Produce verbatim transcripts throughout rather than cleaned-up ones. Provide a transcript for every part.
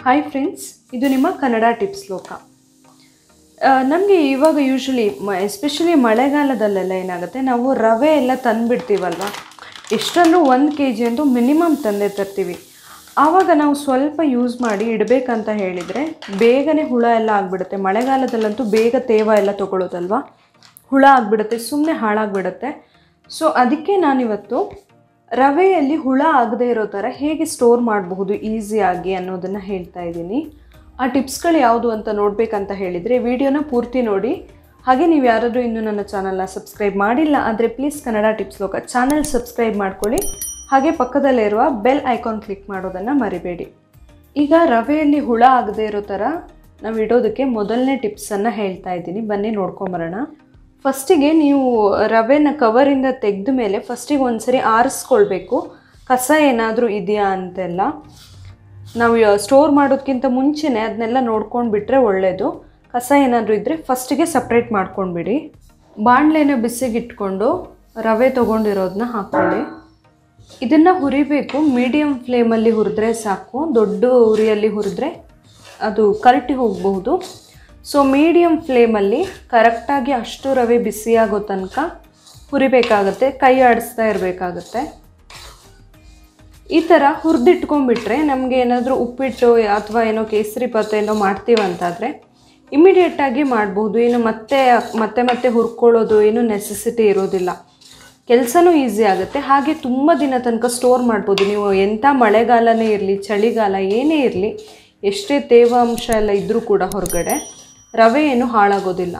Hi friends, ಇದು ನಿಮ್ಮ Kannada tips ಲೋಕ. ನಮಗೆ ಇವಾಗ ಯೂಶ್ವಲಿ ಎಸ್ಪೆಷಲಿ ಮಳೆಗಾಲದಲ್ಲೆಲ್ಲ ಏನಾಗುತ್ತೆ, ನಾವು ರವೆ ಎಲ್ಲ ತಂದುಬಿಡ್ತೀವಲ್ವ. ಎಷ್ಟಂದ್ರೂ ಒಂದು ಕೆ ಜಿ ಅಂತೂ ಮಿನಿಮಮ್ ತಂದೆ ತರ್ತೀವಿ. ಆವಾಗ ನಾವು ಸ್ವಲ್ಪ ಯೂಸ್ ಮಾಡಿ ಇಡಬೇಕಂತ ಹೇಳಿದರೆ ಬೇಗನೆ ಹುಳ ಎಲ್ಲ ಆಗಿಬಿಡುತ್ತೆ. ಮಳೆಗಾಲದಲ್ಲಂತೂ ಬೇಗ ತೇವ ಎಲ್ಲ ತೊಗೊಳ್ಳೋದಲ್ವ, ಹುಳ ಆಗಿಬಿಡುತ್ತೆ, ಸುಮ್ಮನೆ ಹಾಳಾಗಿಬಿಡುತ್ತೆ. ಸೊ ಅದಕ್ಕೆ ನಾನಿವತ್ತು ರವೆಯಲ್ಲಿ ಹುಳ ಆಗದೆ ಇರೋ ಥರ ಹೇಗೆ ಸ್ಟೋರ್ ಮಾಡಬಹುದು ಈಸಿಯಾಗಿ ಅನ್ನೋದನ್ನು ಹೇಳ್ತಾ ಇದ್ದೀನಿ. ಆ ಟಿಪ್ಸ್ಗಳು ಯಾವುದು ಅಂತ ನೋಡಬೇಕಂತ ಹೇಳಿದರೆ ವಿಡಿಯೋನ ಪೂರ್ತಿ ನೋಡಿ. ಹಾಗೆ ನೀವು ಯಾರಾದರೂ ಇನ್ನೂ ನನ್ನ ಚಾನಲ್ನ ಸಬ್ಸ್ಕ್ರೈಬ್ ಮಾಡಿಲ್ಲ ಆದರೆ please Kannada tips Loka channel subscribe ಮಾಡ್ಕೊಳ್ಳಿ. ಹಾಗೆ ಪಕ್ಕದಲ್ಲಿರುವ ಬೆಲ್ ಐಕಾನ್ ಕ್ಲಿಕ್ ಮಾಡೋದನ್ನು ಮರಿಬೇಡಿ. ಈಗ ರವೆಯಲ್ಲಿ ಹುಳ ಆಗದೆ ಇರೋ ಥರ ನಾವು ಇಡೋದಕ್ಕೆ ಮೊದಲನೇ ಟಿಪ್ಸನ್ನು ಹೇಳ್ತಾ ಇದ್ದೀನಿ, ಬನ್ನಿ ನೋಡ್ಕೊಂಬರೋಣ. ಫಸ್ಟಿಗೆ ನೀವು ರವೆನ ಕವರಿಂದ ತೆಗೆದ ಮೇಲೆ ಫಸ್ಟಿಗೆ ಒಂದು ಸರಿ ಆರಿಸ್ಕೊಳ್ಬೇಕು, ಕಸ ಏನಾದರೂ ಇದೆಯಾ ಅಂತೆಲ್ಲ. ನಾವು ಸ್ಟೋರ್ ಮಾಡೋದಕ್ಕಿಂತ ಮುಂಚೆನೇ ಅದನ್ನೆಲ್ಲ ನೋಡ್ಕೊಂಡು ಬಿಟ್ಟರೆ ಒಳ್ಳೆಯದು. ಕಸ ಏನಾದರೂ ಇದ್ದರೆ ಫಸ್ಟಿಗೆ ಸಪ್ರೇಟ್ ಮಾಡ್ಕೊಂಡ್ಬಿಡಿ. ಬಾಣಲೆನ ಬಿಸಿಗಿಟ್ಕೊಂಡು ರವೆ ತೊಗೊಂಡಿರೋದನ್ನ ಹಾಕ್ಕೊಳ್ಳಿ. ಇದನ್ನು ಹುರಿಬೇಕು, ಮೀಡಿಯಮ್ ಫ್ಲೇಮಲ್ಲಿ ಹುರಿದ್ರೆ ಸಾಕು, ದೊಡ್ಡ ಉರಿಯಲ್ಲಿ ಹುರಿದ್ರೆ ಅದು ಕರಟಿ ಹೋಗಬಹುದು. ಸೊ ಮೀಡಿಯಮ್ ಫ್ಲೇಮಲ್ಲಿ ಕರೆಕ್ಟಾಗಿ ಅಷ್ಟು ರವೆ ಬಿಸಿಯಾಗೋ ತನಕ ಹುರಿಬೇಕಾಗತ್ತೆ, ಕೈ ಆಡಿಸ್ತಾ ಇರಬೇಕಾಗತ್ತೆ. ಈ ಥರ ಹುರಿದಿಟ್ಕೊಂಡ್ಬಿಟ್ರೆ ನಮಗೆ ಏನಾದರೂ ಉಪ್ಪಿಟ್ಟು ಅಥವಾ ಏನೋ ಕೇಸರಿ ಭಾತ್ ಏನೋ ಮಾಡ್ತೀವಂತಾದರೆ ಇಮಿಡಿಯೇಟಾಗಿ ಮಾಡ್ಬೋದು. ಏನು ಮತ್ತೆ ಮತ್ತೆ ಮತ್ತೆ ಹುರ್ಕೊಳ್ಳೋದು ಏನು ನೆಸೆಸಿಟಿ ಇರೋದಿಲ್ಲ, ಕೆಲಸನೂ ಈಸಿ ಆಗುತ್ತೆ. ಹಾಗೆ ತುಂಬ ದಿನ ತನಕ ಸ್ಟೋರ್ ಮಾಡ್ಬೋದು. ನೀವು ಎಂಥ ಮಳೆಗಾಲನೇ ಇರಲಿ, ಚಳಿಗಾಲ ಏನೇ ಇರಲಿ, ಎಷ್ಟೇ ತೇವಾಂಶ ಎಲ್ಲ ಇದ್ದರೂ ಕೂಡ ಹೊರಗಡೆ ರವೆ ಏನು ಹಾಳಾಗೋದಿಲ್ಲ.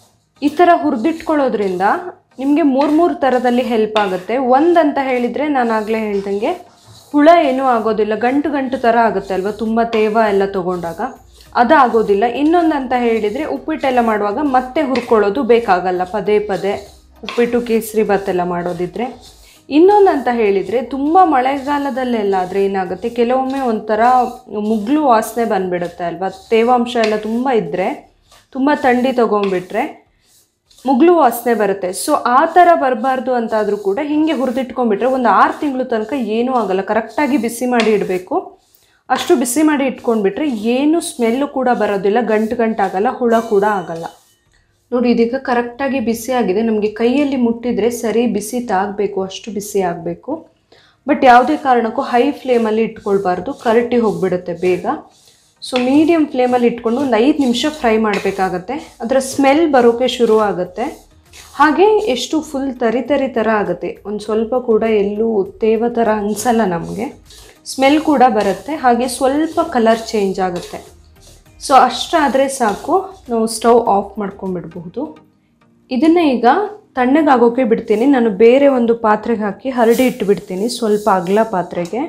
ಈ ಥರ ಹುರಿದಿಟ್ಕೊಳ್ಳೋದ್ರಿಂದ ನಿಮಗೆ ಮೂರು ಮೂರು ಥರದಲ್ಲಿ ಹೆಲ್ಪ್ ಆಗುತ್ತೆ. ಒಂದಂತ ಹೇಳಿದರೆ ನಾನು ಆಗಲೇ ಹೇಳ್ದಂಗೆ ಹುಳ ಏನೂ ಆಗೋದಿಲ್ಲ, ಗಂಟು ಗಂಟು ಥರ ಆಗುತ್ತೆ ಅಲ್ವ ತುಂಬ ತೇವ ಎಲ್ಲ ತೊಗೊಂಡಾಗ, ಅದು ಆಗೋದಿಲ್ಲ. ಇನ್ನೊಂದಂತ ಹೇಳಿದರೆ ಉಪ್ಪಿಟ್ಟೆಲ್ಲ ಮಾಡುವಾಗ ಮತ್ತೆ ಹುರ್ಕೊಳ್ಳೋದು ಬೇಕಾಗಲ್ಲ ಪದೇ ಪದೇ, ಉಪ್ಪಿಟ್ಟು ಕೇಸರಿ ಭಾತ್ ಎಲ್ಲ ಮಾಡೋದಿದ್ರೆ. ಇನ್ನೊಂದಂತ ಹೇಳಿದರೆ ತುಂಬ ಮಳೆಗಾಲದಲ್ಲೆಲ್ಲಾದರೆ ಏನಾಗುತ್ತೆ, ಕೆಲವೊಮ್ಮೆ ಒಂಥರ ಮುಗ್ಲು ವಾಸನೆ ಬಂದುಬಿಡುತ್ತೆ ಅಲ್ವ, ತೇವಾಂಶ ಎಲ್ಲ ತುಂಬ ಇದ್ದರೆ, ತುಂಬ ಥಂಡಿ ತೊಗೊಂಡ್ಬಿಟ್ರೆ ಮುಗ್ಲು ವಾಸನೆ ಬರುತ್ತೆ. ಸೊ ಆ ಥರ ಬರಬಾರ್ದು ಅಂತಾದರೂ ಕೂಡ ಹೀಗೆ ಹುರಿದಿಟ್ಕೊಂಡ್ಬಿಟ್ರೆ ಒಂದು ಆರು ತಿಂಗಳು ತನಕ ಏನೂ ಆಗೋಲ್ಲ. ಕರೆಕ್ಟಾಗಿ ಬಿಸಿ ಮಾಡಿ ಇಡಬೇಕು, ಅಷ್ಟು ಬಿಸಿ ಮಾಡಿ ಇಟ್ಕೊಂಡ್ಬಿಟ್ರೆ ಏನು ಸ್ಮೆಲ್ಲು ಕೂಡ ಬರೋದಿಲ್ಲ, ಗಂಟು ಗಂಟಾಗಲ್ಲ, ಹುಳ ಕೂಡ ಆಗಲ್ಲ. ನೋಡಿ ಇದೀಗ ಕರೆಕ್ಟಾಗಿ ಬಿಸಿ ಆಗಿದೆ. ನಮಗೆ ಕೈಯಲ್ಲಿ ಮುಟ್ಟಿದರೆ ಸರಿ ಬಿಸಿ ತಾಗಬೇಕು, ಅಷ್ಟು ಬಿಸಿ ಆಗಬೇಕು. ಬಟ್ ಯಾವುದೇ ಕಾರಣಕ್ಕೂ ಹೈ ಫ್ಲೇಮಲ್ಲಿ ಇಟ್ಕೊಳ್ಬಾರ್ದು, ಕರಟಿ ಹೋಗಿಬಿಡುತ್ತೆ ಬೇಗ. ಸೊ ಮೀಡಿಯಮ್ ಫ್ಲೇಮಲ್ಲಿ ಇಟ್ಕೊಂಡು ಒಂದು ಐದು ನಿಮಿಷ ಫ್ರೈ ಮಾಡಬೇಕಾಗತ್ತೆ. ಅದರ ಸ್ಮೆಲ್ ಬರೋಕ್ಕೆ ಶುರು ಆಗುತ್ತೆ. ಹಾಗೆ ಎಷ್ಟು ಫುಲ್ ತರಿ ತರಿ ಥರ ಆಗುತ್ತೆ, ಒಂದು ಸ್ವಲ್ಪ ಕೂಡ ಎಲ್ಲೂ ತೇವ ಥರ ಅನಿಸಲ್ಲ ನಮಗೆ, ಸ್ಮೆಲ್ ಕೂಡ ಬರುತ್ತೆ. ಹಾಗೆ ಸ್ವಲ್ಪ ಕಲರ್ ಚೇಂಜ್ ಆಗುತ್ತೆ. ಸೊ ಅಷ್ಟಾದರೆ ಸಾಕು, ನಾವು ಸ್ಟವ್ ಆಫ್ ಮಾಡ್ಕೊಂಡ್ಬಿಡ್ಬಹುದು. ಇದನ್ನು ಈಗ ತಣ್ಣಗಾಗೋಕ್ಕೆ ಬಿಡ್ತೀನಿ. ನಾನು ಬೇರೆ ಒಂದು ಪಾತ್ರೆಗೆ ಹಾಕಿ ಹರಡಿ ಇಟ್ಟುಬಿಡ್ತೀನಿ, ಸ್ವಲ್ಪ ಅಗಲ ಪಾತ್ರೆಗೆ.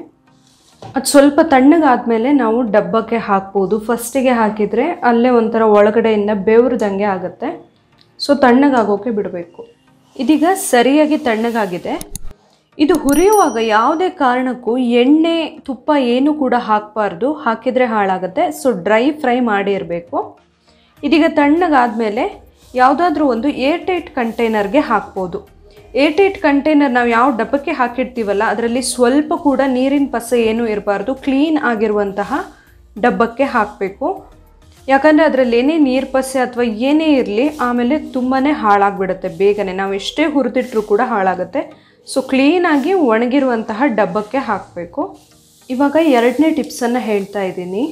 ಅದು ಸ್ವಲ್ಪ ತಣ್ಣಗಾದ್ಮೇಲೆ ನಾವು ಡಬ್ಬಕ್ಕೆ ಹಾಕ್ಬೋದು. ಫಸ್ಟಿಗೆ ಹಾಕಿದರೆ ಅಲ್ಲೇ ಒಂಥರ ಒಳಗಡೆಯಿಂದ ಬೆವ್ರದಂಗೆ ಆಗುತ್ತೆ. ಸೊ ತಣ್ಣಗಾಗೋಕ್ಕೆ ಬಿಡಬೇಕು. ಇದೀಗ ಸರಿಯಾಗಿ ತಣ್ಣಗಾಗಿದೆ. ಇದು ಹುರಿಯುವಾಗ ಯಾವುದೇ ಕಾರಣಕ್ಕೂ ಎಣ್ಣೆ ತುಪ್ಪ ಏನೂ ಕೂಡ ಹಾಕಬಾರ್ದು, ಹಾಕಿದರೆ ಹಾಳಾಗುತ್ತೆ. ಸೊ ಡ್ರೈ ಫ್ರೈ ಮಾಡಿರಬೇಕು. ಇದೀಗ ತಣ್ಣಗಾದಮೇಲೆ ಯಾವುದಾದ್ರೂ ಒಂದು ಏರ್ ಟೈಟ್ ಕಂಟೈನರ್ಗೆ ಹಾಕ್ಬೋದು. ಏರ್ ಟೈಟ್ ಕಂಟೈನರ್ ನಾವು ಯಾವ ಡಬ್ಬಕ್ಕೆ ಹಾಕಿರ್ತೀವಲ್ಲ ಅದರಲ್ಲಿ ಸ್ವಲ್ಪ ಕೂಡ ನೀರಿನ ಪಸೆ ಏನೂ ಇರಬಾರ್ದು, ಕ್ಲೀನ್ ಆಗಿರುವಂತಹ ಡಬ್ಬಕ್ಕೆ ಹಾಕಬೇಕು. ಯಾಕಂದರೆ ಅದರಲ್ಲಿ ಏನೇ ನೀರು ಪಸೆ ಅಥವಾ ಏನೇ ಇರಲಿ ಆಮೇಲೆ ತುಂಬಾ ಹಾಳಾಗಿಬಿಡುತ್ತೆ ಬೇಗನೆ, ನಾವು ಎಷ್ಟೇ ಹುರಿದಿಟ್ರೂ ಕೂಡ ಹಾಳಾಗುತ್ತೆ. ಸೊ ಕ್ಲೀನಾಗಿ ಒಣಗಿರುವಂತಹ ಡಬ್ಬಕ್ಕೆ ಹಾಕಬೇಕು. ಇವಾಗ ಎರಡನೇ ಟಿಪ್ಸನ್ನು ಹೇಳ್ತಾ ಇದ್ದೀನಿ.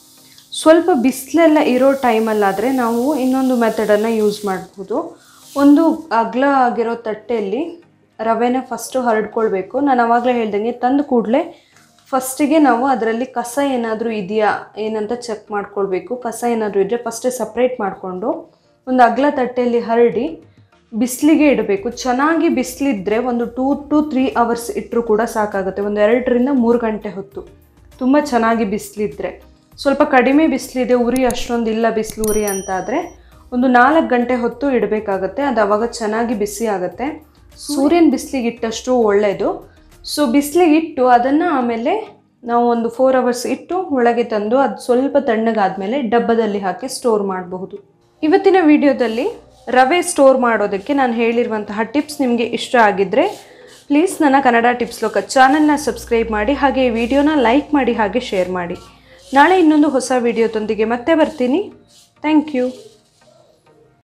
ಸ್ವಲ್ಪ ಬಿಸಿಲೆಲ್ಲ ಇರೋ ಟೈಮಲ್ಲಾದರೆ ನಾವು ಇನ್ನೊಂದು ಮೆಥಡನ್ನು ಯೂಸ್ ಮಾಡ್ಬೋದು. ಒಂದು ಅಗಲ ಆಗಿರೋ ತಟ್ಟೆಯಲ್ಲಿ ರವೆನ ಫಸ್ಟು ಹರಡ್ಕೊಳ್ಬೇಕು. ನಾನು ಆವಾಗಲೇ ಹೇಳ್ದಂಗೆ ತಂದು ಕೂಡಲೇ ಫಸ್ಟಿಗೆ ನಾವು ಅದರಲ್ಲಿ ಕಸ ಏನಾದರೂ ಇದೆಯಾ ಏನಂತ ಚೆಕ್ ಮಾಡ್ಕೊಳ್ಬೇಕು. ಕಸ ಏನಾದರೂ ಇದ್ದರೆ ಫಸ್ಟೇ ಸಪ್ರೇಟ್ ಮಾಡಿಕೊಂಡು ಒಂದು ಅಗಲ ತಟ್ಟೆಯಲ್ಲಿ ಹರಡಿ ಬಿಸಿಲಿಗೆ ಇಡಬೇಕು. ಚೆನ್ನಾಗಿ ಬಿಸಿಲಿದ್ದರೆ ಒಂದು ಟೂ ಟು ತ್ರೀ ಅವರ್ಸ್ ಇಟ್ಟರೂ ಕೂಡ ಸಾಕಾಗುತ್ತೆ, ಒಂದು ಎರಡರಿಂದ ಮೂರು ಗಂಟೆ ಹೊತ್ತು, ತುಂಬ ಚೆನ್ನಾಗಿ ಬಿಸಿಲಿದ್ದರೆ. ಸ್ವಲ್ಪ ಕಡಿಮೆ ಬಿಸಿಲಿದೆ, ಉರಿ ಅಷ್ಟೊಂದು ಇಲ್ಲ ಬಿಸಿಲು ಉರಿ ಅಂತಾದರೆ ಒಂದು ನಾಲ್ಕು ಗಂಟೆ ಹೊತ್ತು ಇಡಬೇಕಾಗತ್ತೆ. ಅದು ಆವಾಗ ಚೆನ್ನಾಗಿ ಬಿಸಿ ಆಗುತ್ತೆ. ಸೂರ್ಯನ ಬಿಸಿಲಿಗೆ ಇಟ್ಟಷ್ಟು ಒಳ್ಳೆಯದು. ಸೊ ಬಿಸಿಲಿಗೆ ಇಟ್ಟು ಅದನ್ನು ಆಮೇಲೆ ನಾವು ಒಂದು ಫೋರ್ ಅವರ್ಸ್ ಇಟ್ಟು ಒಳಗೆ ತಂದು ಅದು ಸ್ವಲ್ಪ ತಣ್ಣಗಾದಮೇಲೆ ಡಬ್ಬದಲ್ಲಿ ಹಾಕಿ ಸ್ಟೋರ್ ಮಾಡಬಹುದು. ಇವತ್ತಿನ ವಿಡಿಯೋದಲ್ಲಿ ರವೆ ಸ್ಟೋರ್ ಮಾಡೋದಕ್ಕೆ ನಾನು ಹೇಳಿರುವಂತಹ ಟಿಪ್ಸ್ ನಿಮಗೆ ಇಷ್ಟ ಆಗಿದ್ದರೆ ಪ್ಲೀಸ್ ನನ್ನ ಕನ್ನಡ ಟಿಪ್ಸ್ ಲೋಕ ಚಾನಲ್ನ ಸಬ್ಸ್ಕ್ರೈಬ್ ಮಾಡಿ, ಹಾಗೆ ಈ ವಿಡಿಯೋನ ಲೈಕ್ ಮಾಡಿ, ಹಾಗೆ ಶೇರ್ ಮಾಡಿ. ನಾಳೆ ಇನ್ನೊಂದು ಹೊಸ ವಿಡಿಯೋದೊಂದಿಗೆ ಮತ್ತೆ ಬರ್ತೀನಿ. Thank you.